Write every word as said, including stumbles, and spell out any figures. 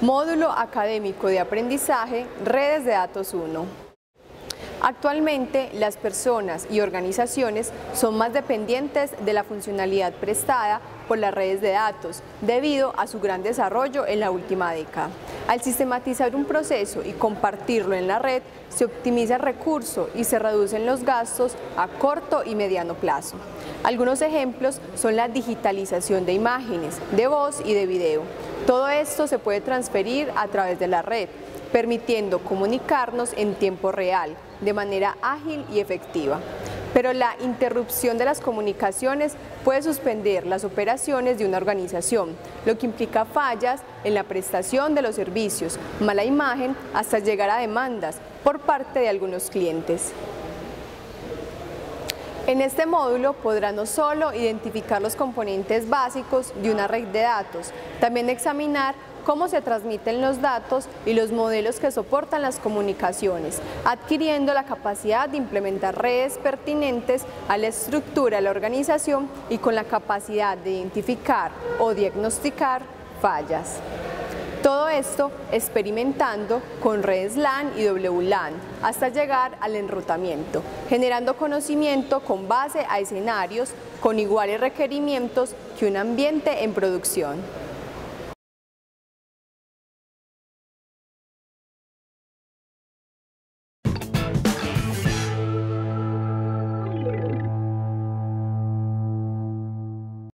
Módulo Académico de Aprendizaje, Redes de Datos uno. Actualmente, las personas y organizaciones son más dependientes de la funcionalidad prestada por las redes de datos, debido a su gran desarrollo en la última década. Al sistematizar un proceso y compartirlo en la red, se optimiza el recurso y se reducen los gastos a corto y mediano plazo. Algunos ejemplos son la digitalización de imágenes, de voz y de video. Todo esto se puede transferir a través de la red, permitiendo comunicarnos en tiempo real, de manera ágil y efectiva. Pero la interrupción de las comunicaciones puede suspender las operaciones de una organización, lo que implica fallas en la prestación de los servicios, mala imagen, hasta llegar a demandas por parte de algunos clientes. En este módulo podrá no solo identificar los componentes básicos de una red de datos, también examinar cómo se transmiten los datos y los modelos que soportan las comunicaciones, adquiriendo la capacidad de implementar redes pertinentes a la estructura de la organización y con la capacidad de identificar o diagnosticar fallas. Todo esto experimentando con redes LAN y W LAN hasta llegar al enrutamiento, generando conocimiento con base a escenarios con iguales requerimientos que un ambiente en producción.